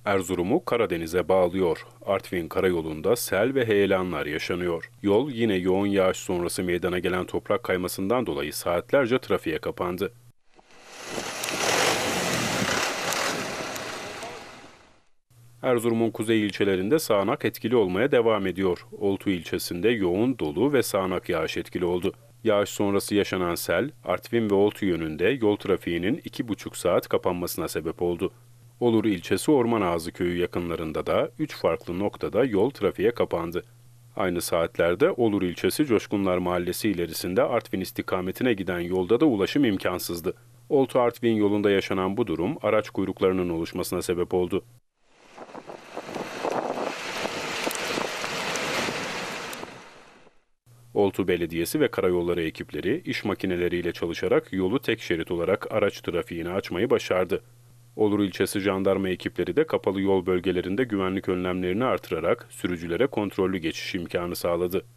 Erzurum'u Karadeniz'e bağlıyor. Artvin Karayolu'nda sel ve heyelanlar yaşanıyor. Yol yine yoğun yağış sonrası meydana gelen toprak kaymasından dolayı saatlerce trafiğe kapandı. Erzurum'un kuzey ilçelerinde sağanak etkili olmaya devam ediyor. Oltu ilçesinde yoğun dolu ve sağanak yağış etkili oldu. Yağış sonrası yaşanan sel, Artvin ve Oltu yönünde yol trafiğinin 2,5 saat kapanmasına sebep oldu. Olur ilçesi Orman Ağzı köyü yakınlarında da 3 farklı noktada yol trafiğe kapandı. Aynı saatlerde Olur ilçesi Coşkunlar Mahallesi ilerisinde Artvin istikametine giden yolda da ulaşım imkansızdı. Oltu-Artvin yolunda yaşanan bu durum araç kuyruklarının oluşmasına sebep oldu. Oltu Belediyesi ve Karayolları ekipleri iş makineleriyle çalışarak yolu tek şerit olarak araç trafiğine açmayı başardı. Olur ilçesi jandarma ekipleri de kapalı yol bölgelerinde güvenlik önlemlerini artırarak sürücülere kontrollü geçiş imkanı sağladı.